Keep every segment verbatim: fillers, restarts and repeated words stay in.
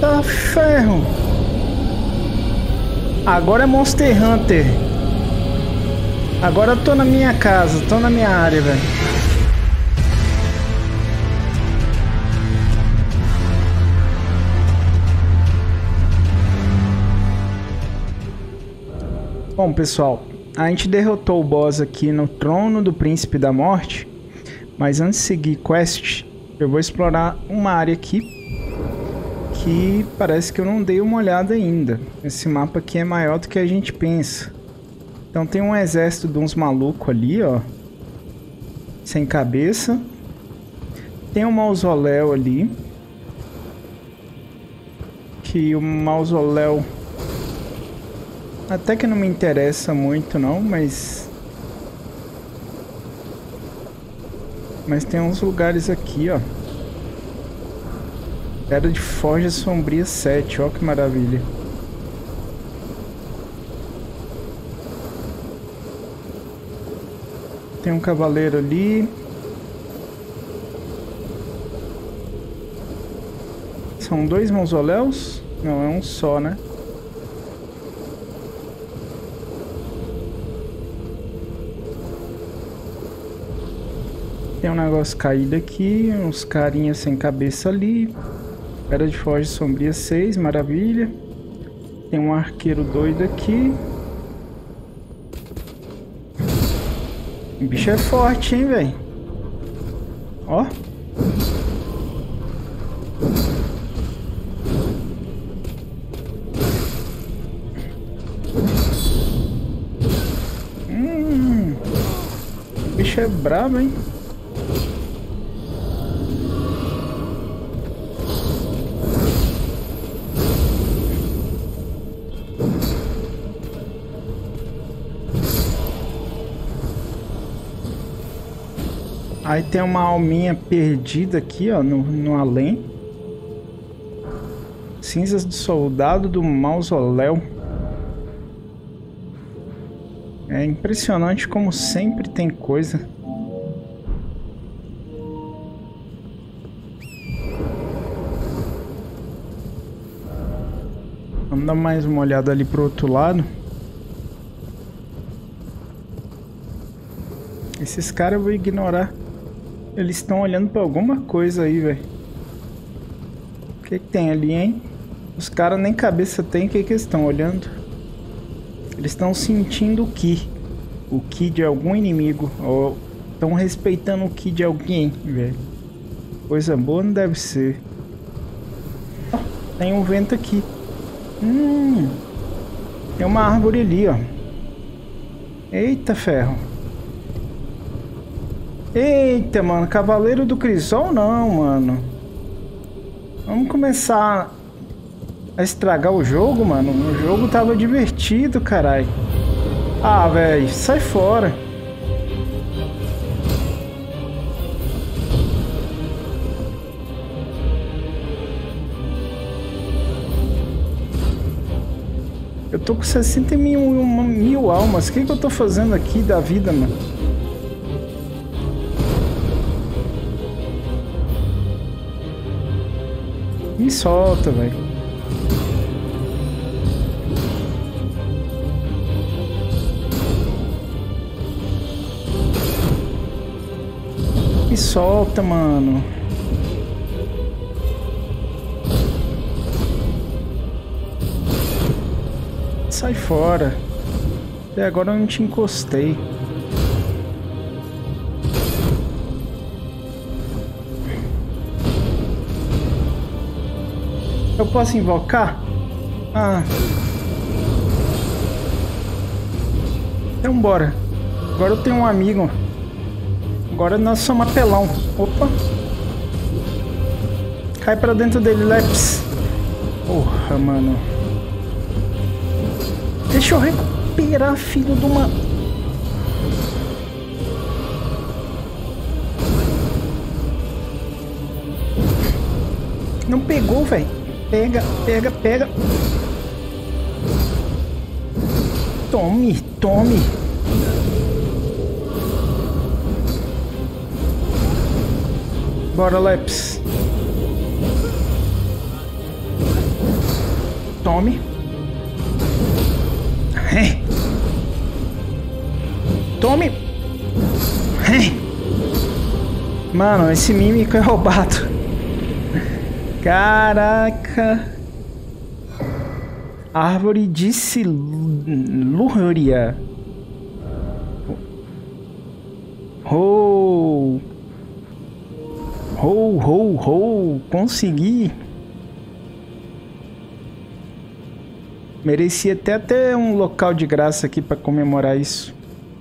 Eita ferro! Agora é Monster Hunter. Agora eu tô na minha casa, tô na minha área, velho. Bom, pessoal, a gente derrotou o boss aqui no Trono do Príncipe da Morte. Mas antes de seguir quest, eu vou explorar uma área aqui que parece que eu não dei uma olhada ainda. Esse mapa aqui é maior do que a gente pensa. Então tem um exército de uns malucos ali, ó. Sem cabeça. Tem um mausoléu ali. Que o mausoléu até que não me interessa muito não, mas... Mas tem uns lugares aqui, ó. Era de Forja Sombria sete, ó que maravilha. Tem um cavaleiro ali. São dois mausoléus? Não, é um só, né? Tem um negócio caído aqui, uns carinhas sem cabeça ali. Era de Forja Sombria seis, maravilha. Tem um arqueiro doido aqui. O bicho é forte, hein, velho? Ó. Hum. O bicho é brabo, hein? Aí tem uma alminha perdida aqui, ó, no, no além. Cinzas do soldado do mausoléu. É impressionante como sempre tem coisa. Vamos dar mais uma olhada ali pro outro lado. Esses caras eu vou ignorar. Eles estão olhando pra alguma coisa aí, velho. O que que tem ali, hein? Os caras nem cabeça tem, o que que eles estão olhando? Eles estão sentindo o ki. O ki de algum inimigo. Ou estão respeitando o ki de alguém, velho. Coisa boa não deve ser. Oh, tem um vento aqui. Hum. Tem uma árvore ali, ó. Eita ferro. Eita, mano, Cavaleiro do Crisol não, mano. Vamos começar a estragar o jogo, mano. O jogo tava divertido, caralho. Ah, velho, sai fora. Eu tô com sessenta mil, mil almas. O que que eu tô fazendo aqui da vida, mano? Me solta, velho. Me solta, mano. Sai fora. Até agora eu não te encostei. Eu posso invocar? Ah. Então bora. Agora eu tenho um amigo. Agora nós somos apelão. Opa. Cai pra dentro dele, Leps. Porra, mano. Deixa eu recuperar, filho de uma... Não pegou, velho. Pega, pega, pega. Tome, tome. Bora, Leps. Tome. Hey. Tome. Hey. Mano, esse mímico é roubado. Caraca. Árvore de silúria. Oh. Ho, ho, ho. Consegui. Merecia até ter um local de graça aqui para comemorar isso.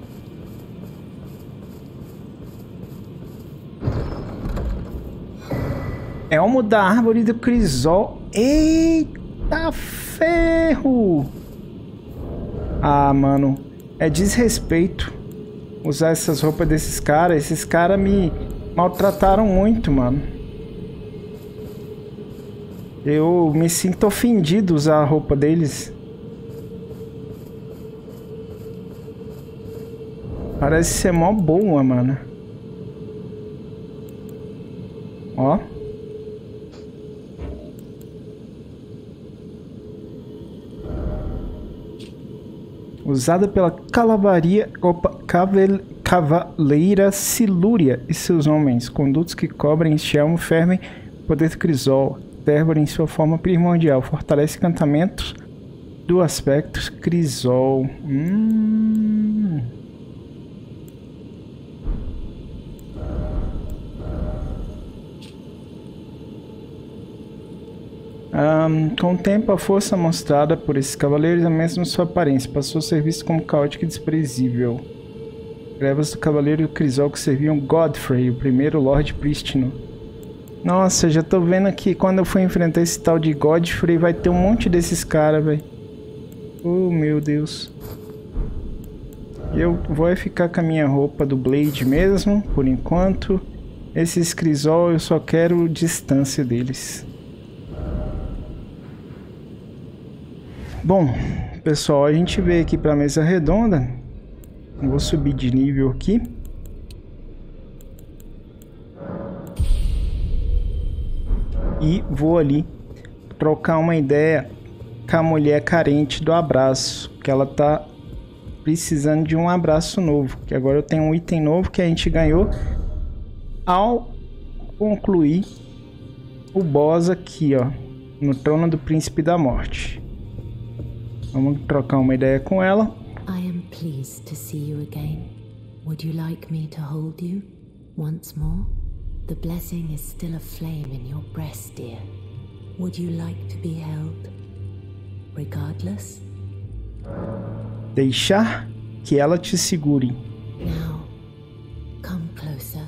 Elmo da árvore do crisol. Eita ferro! Ah, mano. É desrespeito usar essas roupas desses caras. Esses caras me maltrataram muito, mano. Eu me sinto ofendido usar a roupa deles. Parece ser mó boa, mano. Ó. Usada pela calavaria, opa, cavel, cavaleira Silúria e seus homens. Condutos que cobrem este elmo fervem o poder do crisol. Térvore em sua forma primordial. Fortalece encantamentos do aspecto crisol. Hum. Um, com o tempo, a força mostrada por esses cavaleiros é mesmo sua aparência. Passou a ser visto como caótica e desprezível. Grevas do cavaleiro crisol que serviam Godfrey, o primeiro Lorde Prístino. Nossa, já tô vendo que quando eu for enfrentar esse tal de Godfrey vai ter um monte desses caras, velho. Oh, meu Deus. Eu vou ficar com a minha roupa do Blade mesmo, por enquanto. Esses crisol eu só quero distância deles. Bom, pessoal, a gente veio aqui para a mesa redonda. Vou subir de nível aqui. E vou ali trocar uma ideia com a mulher carente do abraço. Que ela tá precisando de um abraço novo. Que agora eu tenho um item novo que a gente ganhou ao concluir o boss aqui, ó. No trono do Príncipe da Morte. Vamos trocar uma ideia com ela. I am pleased to see you again. Would you like me to hold you once more? The blessing is still aflame in your breast, dear. Would you like to be held? Regardless? Deixar que ela te segure. Now, come closer.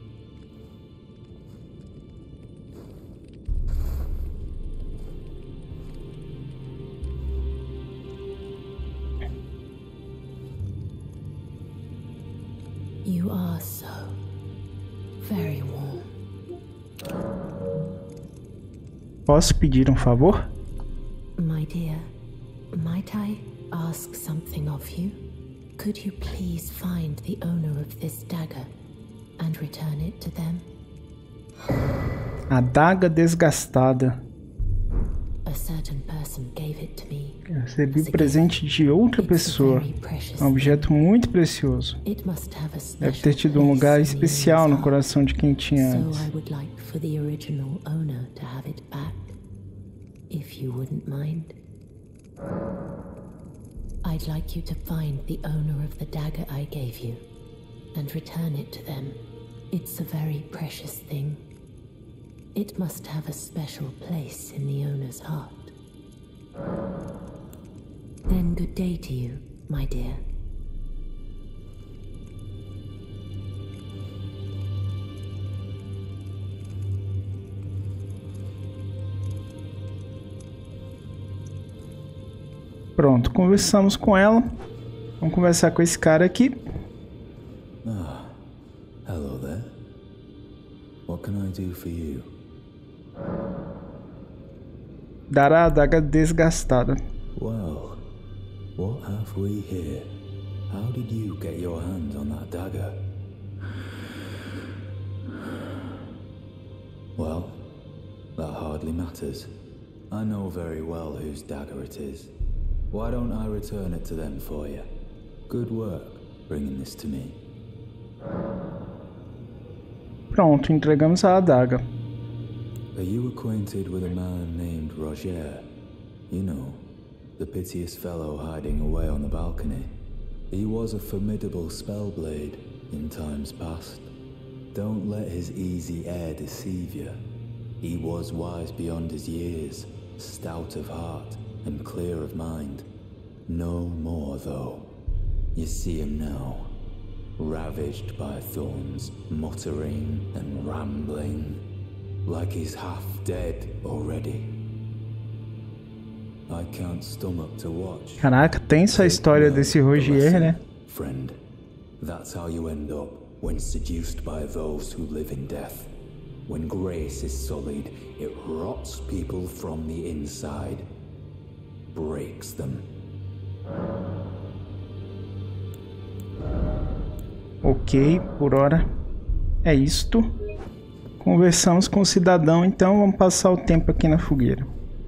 You are so very warm. Posso pedir um favor? My dear, might I ask something of you? Could you please find the owner of this dagger and return it to them? Adaga desgastada. A certain person gave it to me. Eu recebi presente de outra pessoa. É um objeto muito precioso. Deve ter tido um lugar especial no coração de quem tinha antes. I'd like you to find the owner of the dagger I gave you and return it to them. It's a very precious thing. It must have a special place in the owner's heart. Then good day to you, my dear. Pronto, conversamos com ela. Vamos conversar com esse cara aqui. Ah, hello there. What can I do for you? Dará a adaga desgastada. Well, what have we here? How did you get your hands on that dagger? Well, that hardly matters. I know very well whose dagger it is. Why don't I return it to them for you? Good work bringing this to me. Pronto, entregamos a adaga. Are you acquainted with a man named Roger? You know, the piteous fellow hiding away on the balcony. He was a formidable spellblade in times past. Don't let his easy air deceive you. He was wise beyond his years, stout of heart and clear of mind. No more, though. You see him now, ravaged by thorns, muttering and rambling, like he's half dead already. I can't stomach to watch. Caraca, tensa a história desse Rogier, né? Friend, that's how you end up when seduced by those who live in death. When grace is sullied, it rots people from the inside, breaks them. Ok, por hora é isto. Conversamos com o cidadão, então vamos passar o tempo aqui na fogueira.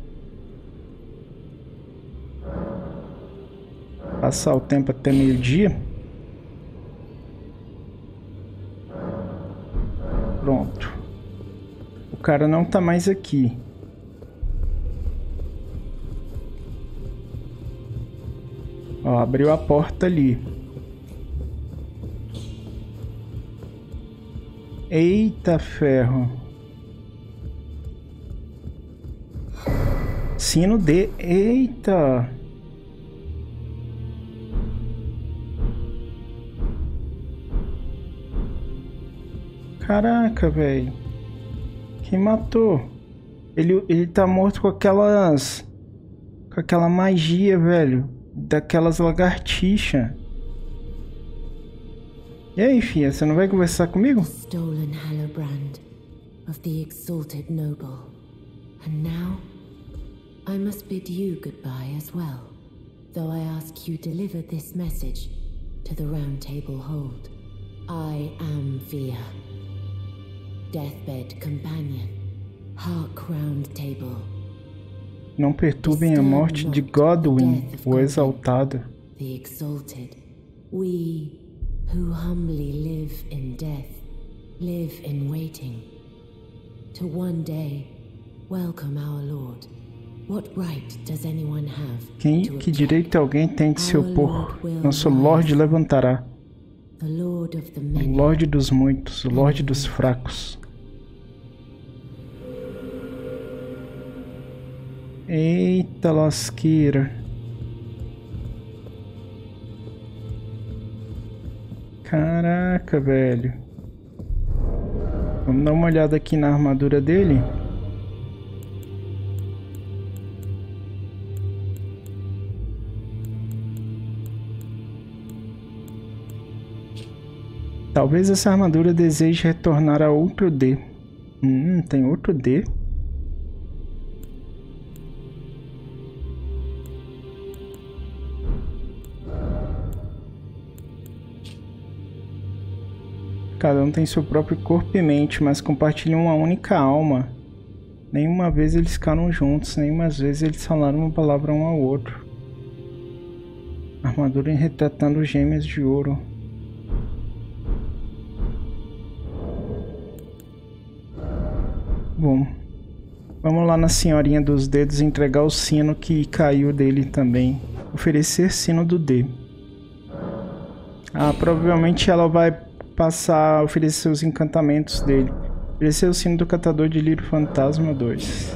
Passar o tempo até meio-dia. Pronto. O cara não tá mais aqui. Ó, abriu a porta ali. Eita ferro. Sino D. Eita. Caraca, velho. Quem matou? Ele, ele tá morto com aquelas... Com aquela magia, velho. Daquelas lagartixas. E aí, filha? Você não vai conversar comigo? Stolen Hallobrand of the exalted noble. And now, I must bid you goodbye as well. Though I ask you deliver this message to the Round Table Hold. I am Fia. Deathbed companion, Hark Round Table. Não perturbem a morte de Godwyn, o exaltado. The exalted. We who humbly live in death, live in waiting. To one day welcome our Lord. What right does anyone have? Quem, que direito alguém tem de se opor? Nosso Lorde levantará. O Lorde dos muitos, o Lorde dos fracos. Eita lasqueira. Caraca, velho. Vamos dar uma olhada aqui na armadura dele. Talvez essa armadura deseje retornar a outro D. Hum, tem outro D. Cada um tem seu próprio corpo e mente, mas compartilham uma única alma. Nenhuma vez eles ficaram juntos, nenhuma vez eles falaram uma palavra um ao outro. Armadura retratando gêmeas de ouro. Bom, vamos lá na senhorinha dos dedos entregar o sino que caiu dele também. Oferecer sino do D. Ah, provavelmente ela vai passar a oferecer os encantamentos dele. Oferecer o sino do catador de lírio fantasma dois.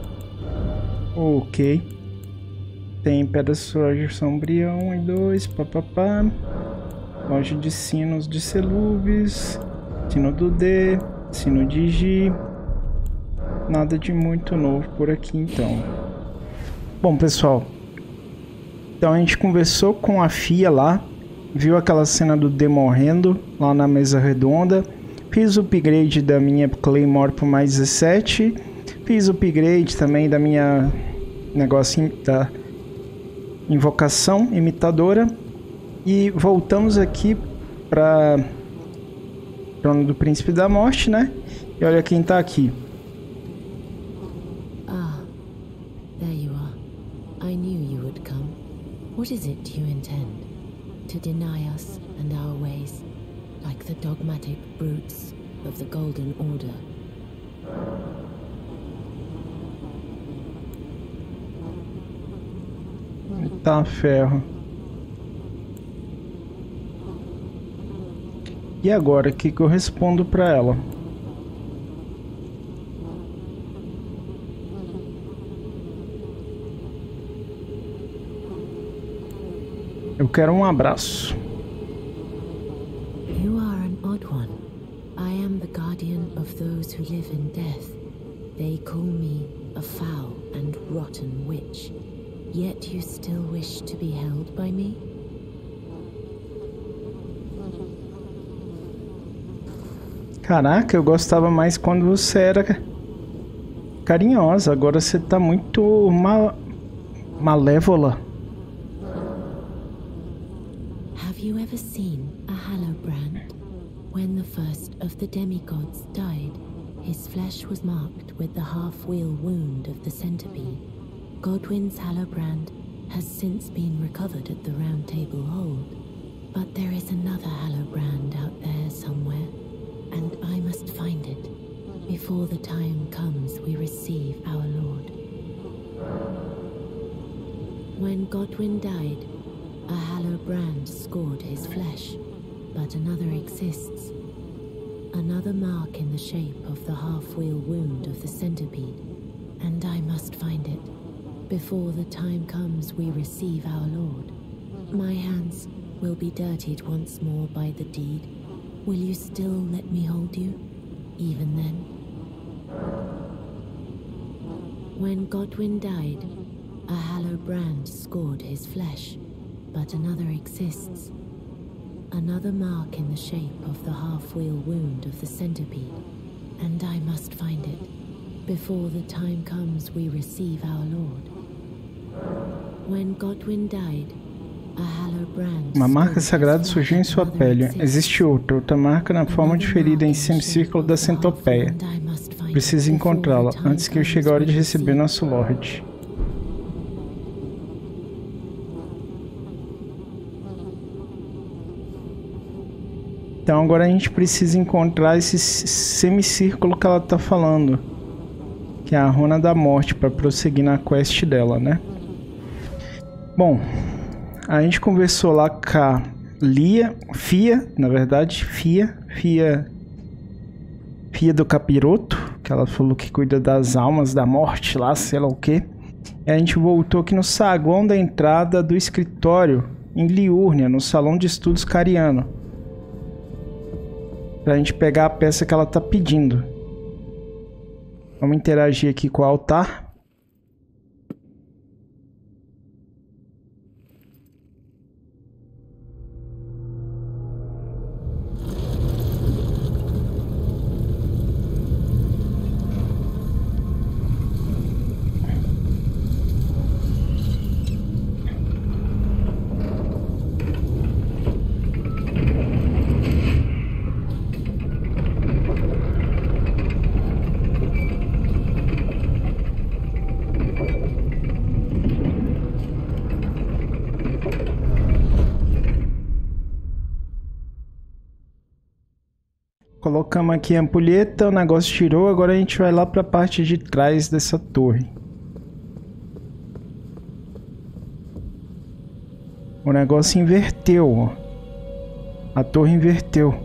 Ok. Tem pedra sombria um e dois. Papapá. Loja de sinos de Selubes. Sino do D. Sino de Gi. Nada de muito novo por aqui então. Bom, pessoal. Então a gente conversou com a Fia lá. Viu aquela cena do D morrendo lá na mesa redonda. Fiz o upgrade da minha Claymore por mais dezessete. Fiz o upgrade também da minha negocinho da invocação imitadora. E voltamos aqui para Trono do Príncipe da Morte, né? E olha quem tá aqui. Ah, There you are. I knew you would come. What is it you intend? To deny us and our ways, like the dogmatic brutes of the Golden Order? Tá, ferro. E agora, o que que eu respondo pra ela? Eu quero um abraço. You are an odd one. I am the guardian of those who live in death. They call me a foul and rotten witch. Yet you still wish to be held by me? Caraca, eu gostava mais quando você era carinhosa. Agora você tá muito mal... malévola. Have you ever seen a Hallowbrand? When the first of the demigods died, his flesh was marked with the half-wheel wound of the centipede. Godwyn's Hallowbrand has since been recovered at the Round Table Hold, but there is another Hallowbrand out there somewhere, and I must find it before the time comes we receive our Lord. When Godwyn died, a Hallowbrand scored his flesh, but another exists. Another mark in the shape of the half-wheel wound of the centipede, and I must find it before the time comes we receive our Lord. My hands will be dirtied once more by the deed. Will you still let me hold you, even then? When Godwyn died, a Hallowbrand scored his flesh, but another exists. Another mark in the shape of the half-wheel wound of the centipede, and I must find it before the time comes we receive our Lord. When Godwyn died, a Hallowbrand... Uma marca sagrada surgiu em sua pele. Existe outra, outra marca na forma de ferida em semicírculo da centopeia. Preciso encontrá-la antes que eu chegue a hora de receber nosso Lorde. Então agora a gente precisa encontrar esse semicírculo que ela tá falando, que é a Runa da Morte, para prosseguir na quest dela, né? Bom, a gente conversou lá com a Lia, Fia, na verdade, Fia, Fia, Fia do Capiroto, que ela falou que cuida das almas da morte lá, sei lá o que. E a gente voltou aqui no saguão da entrada do escritório em Liurnia, no salão de estudos cariano, pra gente pegar a peça que ela tá pedindo. Vamos interagir aqui com o altar. Colocamos aqui a ampulheta, o negócio tirou, agora a gente vai lá para a parte de trás dessa torre. O negócio inverteu, ó. A torre inverteu.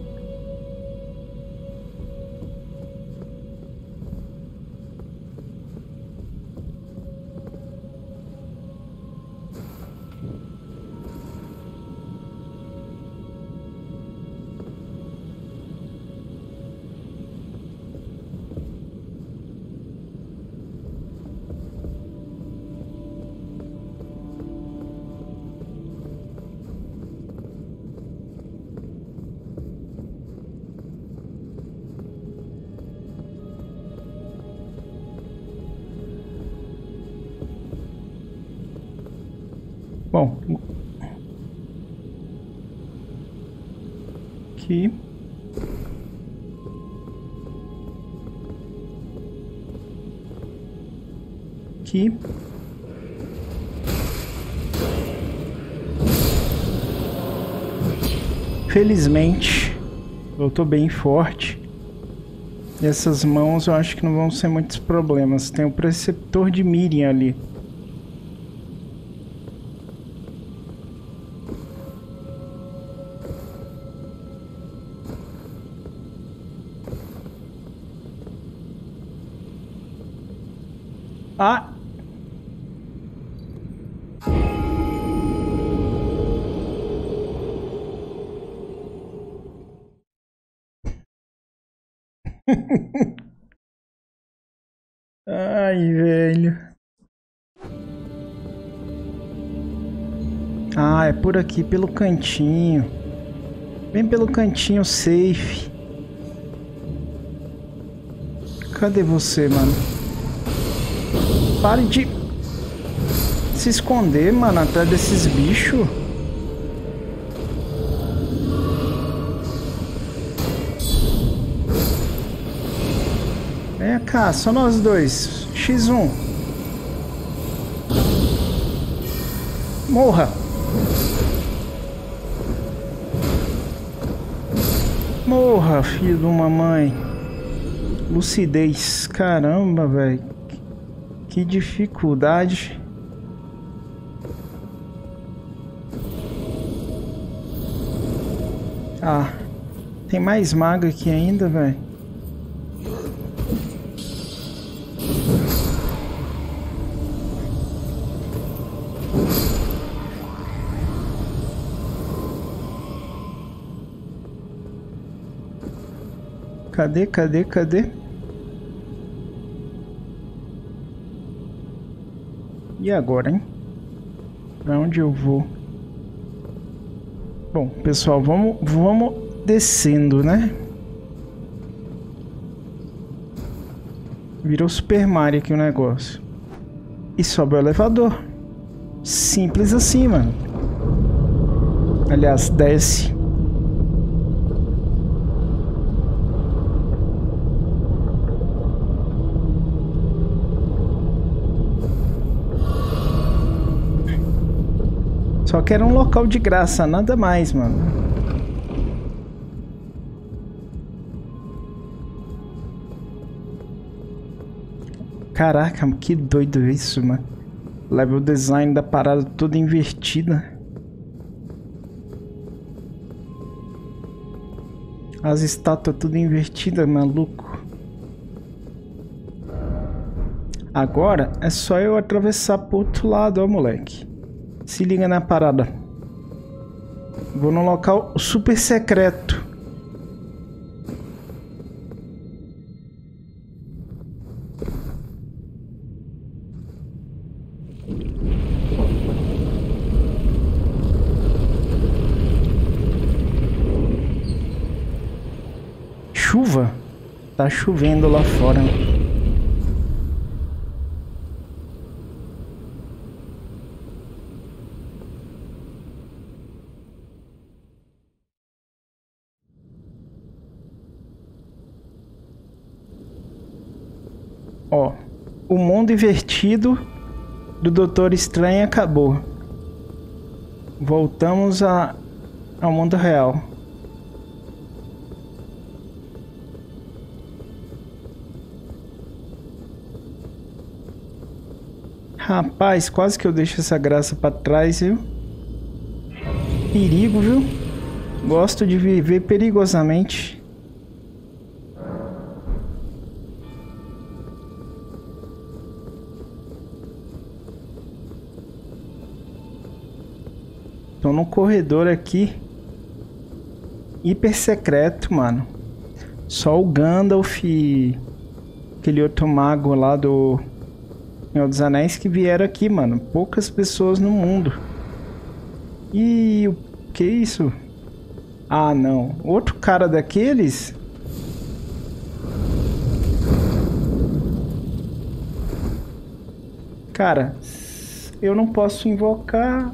Bom, aqui, aqui, Felizmente, eu tô bem forte. E essas mãos eu acho que não vão ser muitos problemas. Tem o preceptor de Miriam ali. Ah! Ai, velho. Ah, é por aqui, pelo cantinho. Bem pelo cantinho safe. Cadê você, mano? Pare de se esconder, mano, atrás desses bichos. Vem cá, só nós dois. xis um. Morra. Morra, filho de uma mãe. Lucidez. Caramba, velho. Que dificuldade. Ah, tem mais mago aqui ainda, velho. Cadê, cadê, cadê? E agora, hein? Pra onde eu vou? Bom, pessoal, vamos, vamos descendo, né? Virou Super Mario aqui o negócio. E sobe o elevador. Simples assim, mano. Aliás, desce. Só que era um local de graça, nada mais, mano. Caraca, que doido isso, mano. Level design da parada toda invertida. As estátuas tudo invertidas, maluco. Agora é só eu atravessar pro outro lado, ó, moleque. Se liga na parada. Vou num local super secreto. Chuva? Tá chovendo lá fora. Ó, o mundo invertido do Doutor Estranho acabou. Voltamos a, ao mundo real. Rapaz, quase que eu deixo essa graça pra trás, viu? Perigo, viu? Gosto de viver perigosamente. Tô num corredor aqui hiper secreto, mano. Só o Gandalf e aquele outro mago lá do Senhor dos Anéis que vieram aqui, mano. Poucas pessoas no mundo. E o que é isso? Ah, não. Outro cara daqueles? Cara, eu não posso invocar.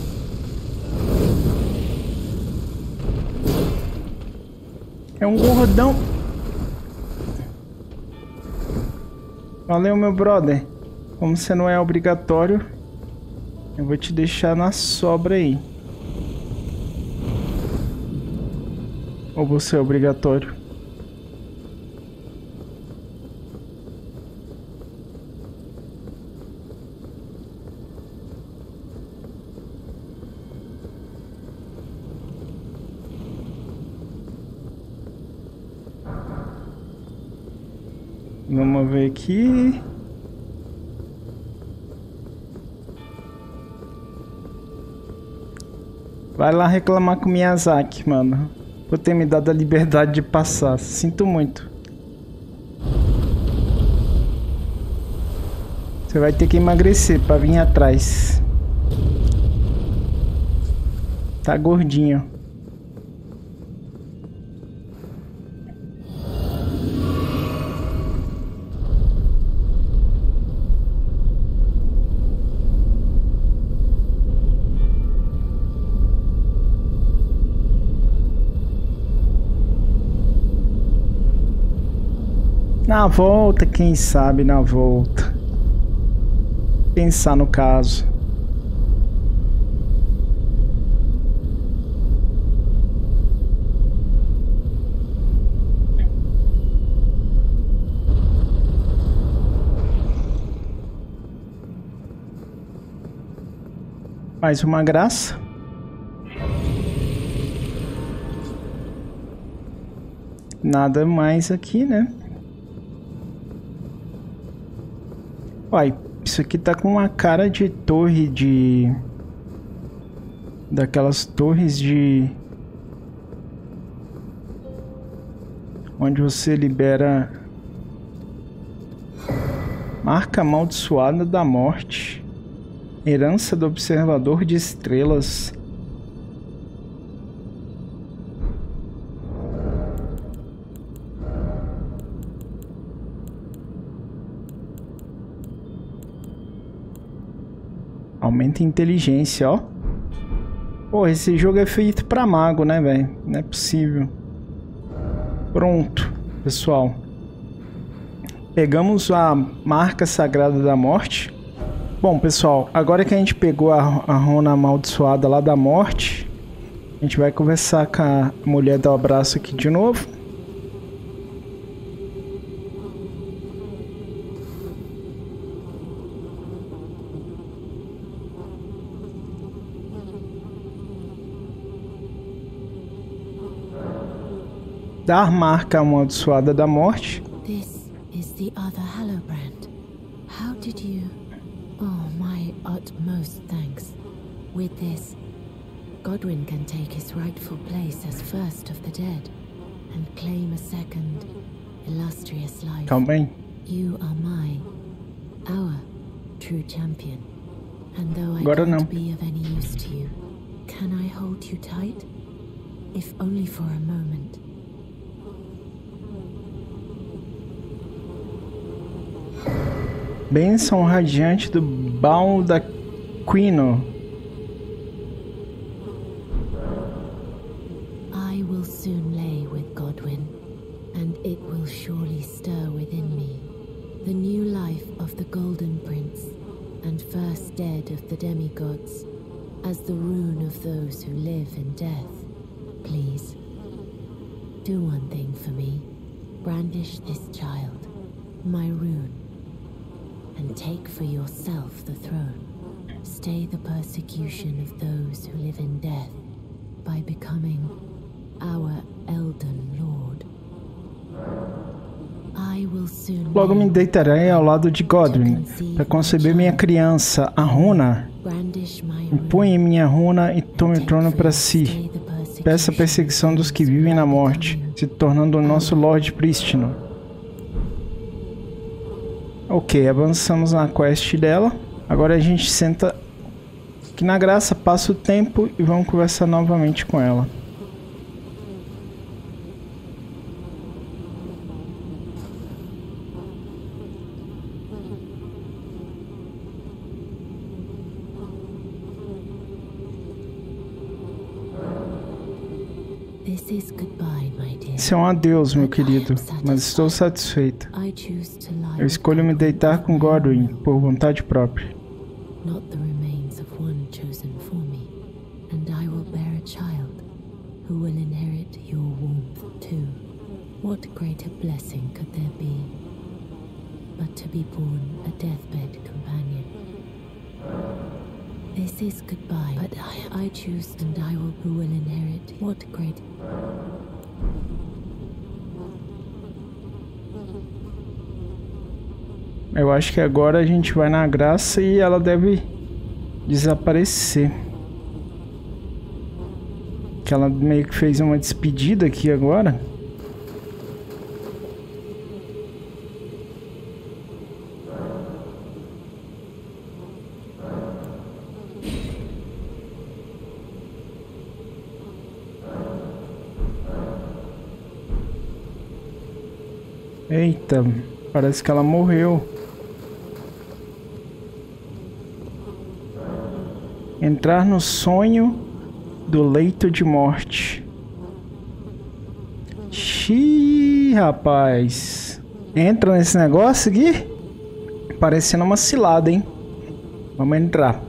É um gordão. Valeu, meu brother. Como você não é obrigatório, eu vou te deixar na sobra aí. Ou você é obrigatório? Vamos ver aqui. Vai lá reclamar com o Miyazaki, mano. Por ter me dado a liberdade de passar. Sinto muito. Você vai ter que emagrecer pra vir atrás. Tá gordinho. Na volta, quem sabe na volta. Pensar no caso. Mais uma graça. Nada mais aqui, né? Uai, isso aqui tá com uma cara de torre de... Daquelas torres de... Onde você libera... Marca amaldiçoada da morte. Herança do observador de estrelas. Aumenta a inteligência, ó. Pô, esse jogo é feito pra mago, né, velho? Não é possível. Pronto, pessoal. Pegamos a marca sagrada da morte. Bom, pessoal, agora que a gente pegou a, a runa amaldiçoada lá da morte, a gente vai conversar com a mulher do abraço aqui de novo. Dar marca amaldiçoada da morte. This is the other Hallowbrand. How did you... Oh, my utmost thanks. With this, Godwyn can take his rightful place as first of the dead and claim a second, illustrious life. Calma aí. You are my, our true champion. And though I Agora não. can't be of any use to you, can I hold you tight? If only for a moment. Bênção radiante do Baldaquino. I will soon lay with Godwyn, and it will surely stir within me the new life of the Golden Prince, and first dead of the demigods, as the rune of those who live in death. Please, do one thing for me. Brandish this child, my rune, and take for yourself the throne. Stay the persecution of those who live in death by becoming our Elden Lord. I will soon Logo me deitarei ao lado de Godwyn para conceber minha criança, a runa. Impunha minha runa e tome o trono para si. Peça a perseguição dos que vivem na morte, se tornando o nosso Lorde Prístino. Ok, avançamos na quest dela. Agora a gente senta aqui na graça, passa o tempo e vamos conversar novamente com ela. Esse é um adeus, meu querido, mas estou satisfeita. Eu escolho me deitar com Godwyn por vontade própria. who will inherit your warmth too. What greater blessing could there be but to be born a deathbed companion? This is goodbye, but I, I choose, and I will who will inherit. What great... Eu acho que agora a gente vai na graça e ela deve desaparecer. Que ela meio que fez uma despedida aqui agora. Eita, parece que ela morreu. Entrar no sonho do leito de morte. Xiii, rapaz. Entra nesse negócio aqui. Parecendo uma cilada, hein? Vamos entrar.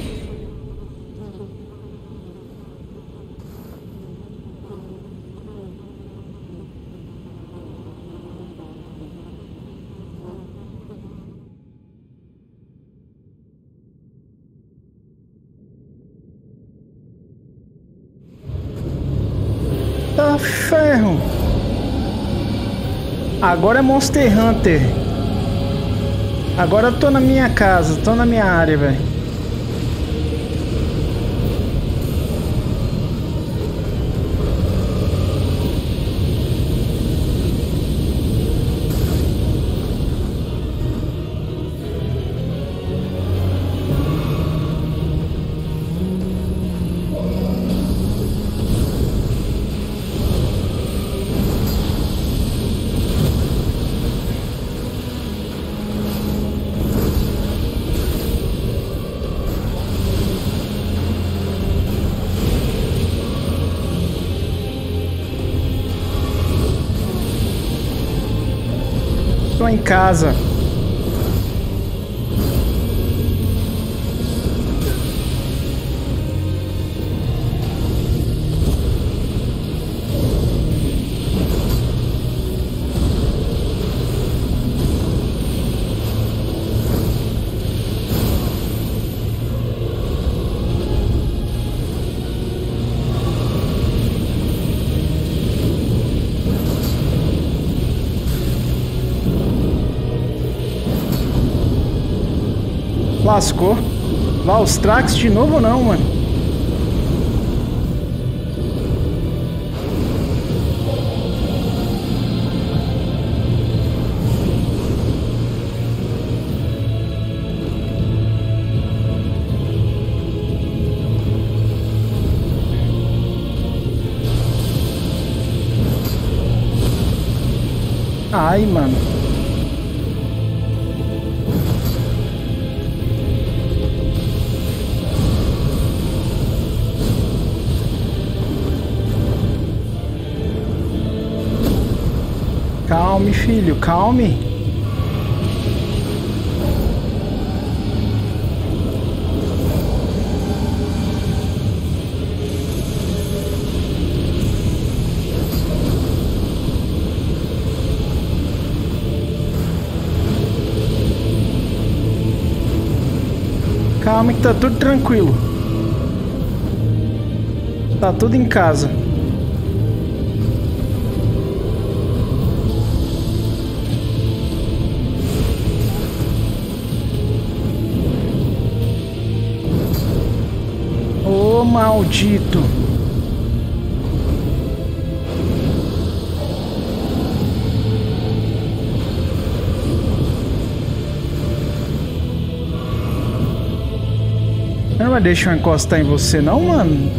Tá ferro. Agora é Monster Hunter. Agora eu tô na minha casa, tô na minha área, velho. Tô em casa. Lascou. Lá os Trax de novo não, mano. Ai, mano. Calme, filho, calme. Calma que tá tudo tranquilo. Tá tudo em casa. Ô maldito. Não vai deixar eu encostar em você não, mano?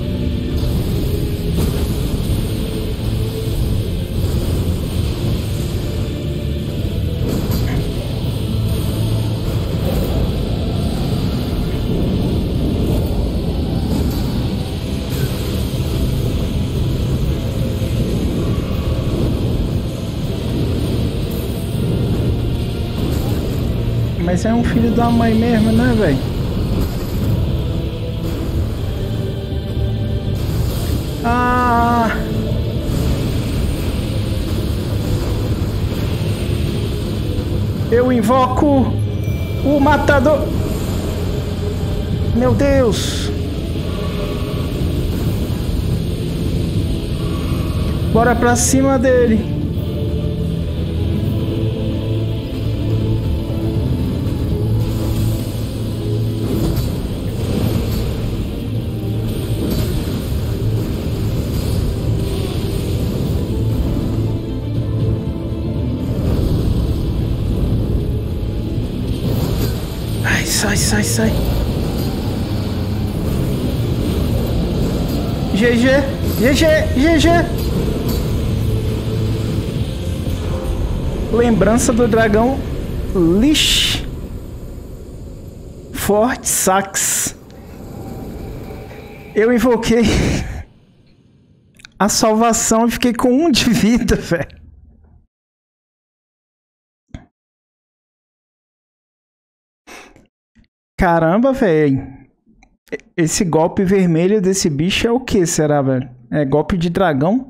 Mas é um filho da mãe mesmo, né, velho? Ah! Eu invoco o matador. Meu Deus. Bora pra cima dele. Ai, sai, sai, sai. G G, G G, G G. Lembrança do dragão Lich Forte Sax. Eu invoquei a salvação e fiquei com um de vida, velho. Caramba, velho. Esse golpe vermelho desse bicho é o que, será, velho? É golpe de dragão?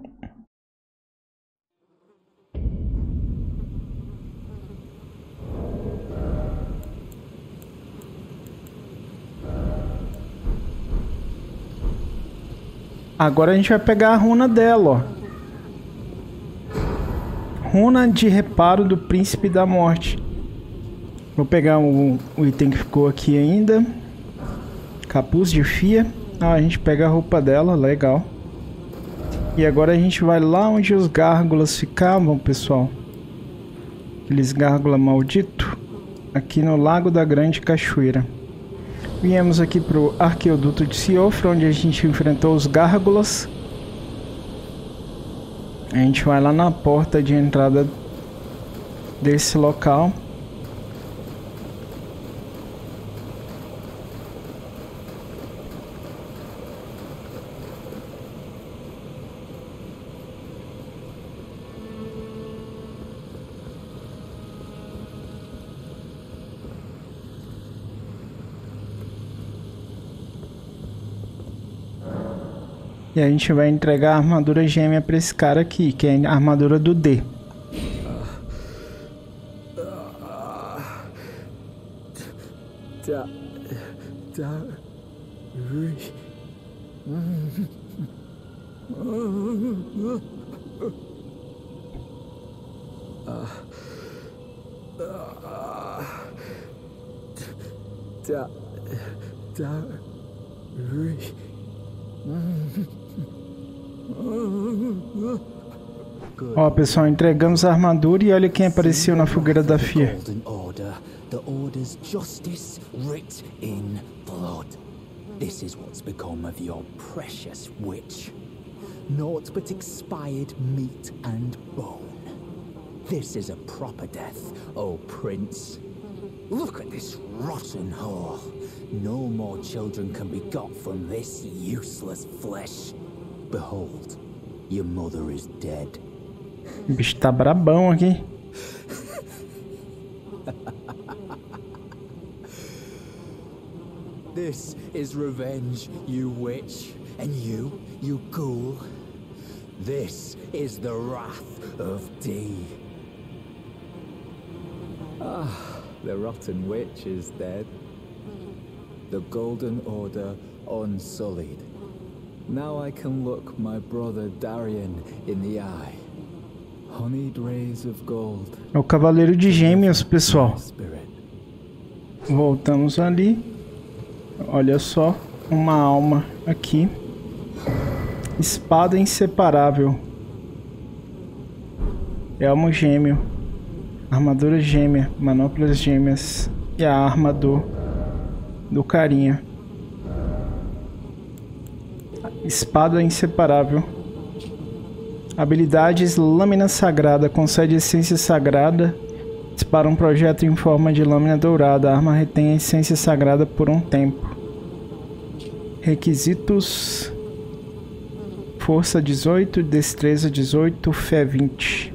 Agora a gente vai pegar a runa dela, ó. Runa de reparo do Príncipe da Morte. Vou pegar o, o item que ficou aqui ainda. Capuz de fia. Ah, a gente pega a roupa dela, legal. E agora a gente vai lá onde os gárgulas ficavam, pessoal. Aqueles gárgulas malditos. Aqui no Lago da Grande Cachoeira. Viemos aqui pro Arqueoduto de Siofra, onde a gente enfrentou os gárgulas. A gente vai lá na porta de entrada desse local. E a gente vai entregar a armadura gêmea pra esse cara aqui, que é a armadura do D. Ó, pessoal, entregamos a armadura e olha quem apareceu na fogueira da Fia. The Order's justice writ in blood. This is what's become of your precious witch. Naught but expired meat and bone. This is a proper death, O Prince. Look at this rotten whore. No more children can be got from this useless flesh. Behold, your mother is dead. O bicho tá brabão aqui. This is revenge, you witch, and you, you ghoul. This is the wrath of D. Ah, the rotten witch is dead. The Golden Order unsullied. Now I can look my brother Darian in the eye. Honeyed rays of gold. É o Cavaleiro de Gêmeos, pessoal. Voltamos ali. Olha só, uma alma aqui. Espada inseparável. Elmo gêmeo. Armadura gêmea. Manoplas gêmeas. E a arma do, do carinha. Espada inseparável. Habilidades: Lâmina Sagrada. Concede essência sagrada. Dispara um projeto em forma de lâmina dourada. A arma retém a essência sagrada por um tempo. Requisitos: Força dezoito, Destreza dezoito, Fé vinte.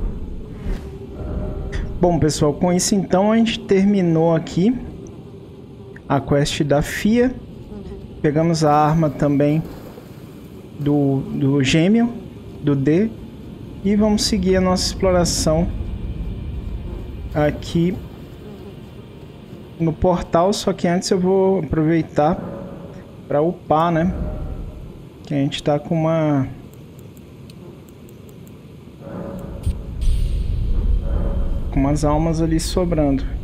Bom, pessoal, com isso então a gente terminou aqui a quest da Fia. Pegamos a arma também do, do gêmeo, do D. E vamos seguir a nossa exploração aqui no portal, só que antes eu vou aproveitar para upar, né? Que a gente tá com uma... com umas almas ali sobrando.